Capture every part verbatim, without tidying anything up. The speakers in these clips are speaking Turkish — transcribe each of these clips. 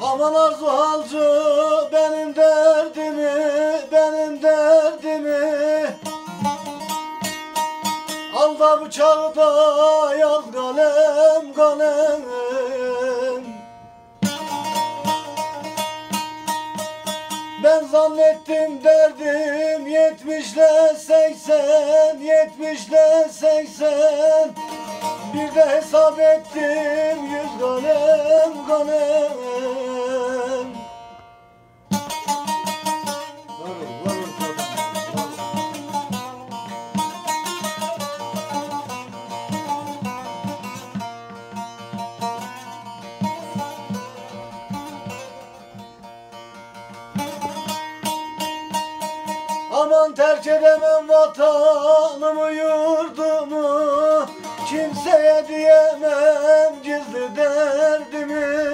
Aman Arzu halcı benim derdimi, benim derdimi al da bıçağı da yaz kalem kalem. Ben zannettim derdim yetmişle seksen, yetmişle seksen. Bir de hesap ettim yüz kalem kalem. Varır, varır kadın, aman terk edemem vatanımı yurdumu, kimseye diyemem gizli derdimi.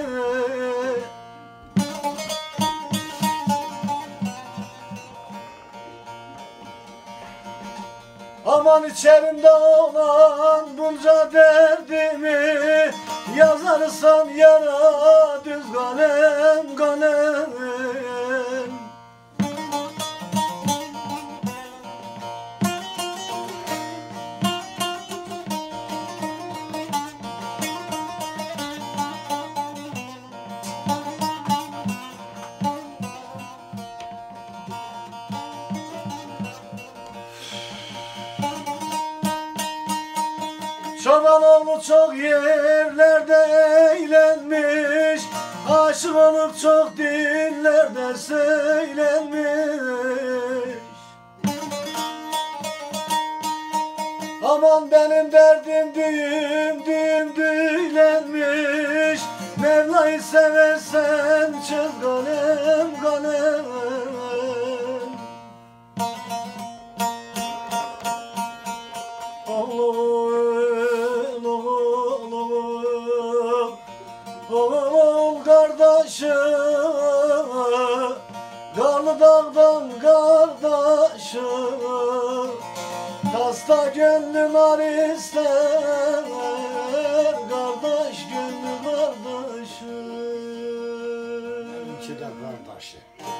Aman içerimde olan bunca derdimi yazarsan yara düz kalem kalem. Çobanoğlu çok yerlerde eğlenmiş, aşık olup çok dillerde söylenmiş. Aman benim derdim düğüm düğüm düğlenmiş, Mevla'yı seversen çöz kalem kalem. Oğul kardeşim, Karlı dağdan kardeşim, Tasta gönlüm ar ister, kardeş gönlüm kardeşim. İki de kardeşi.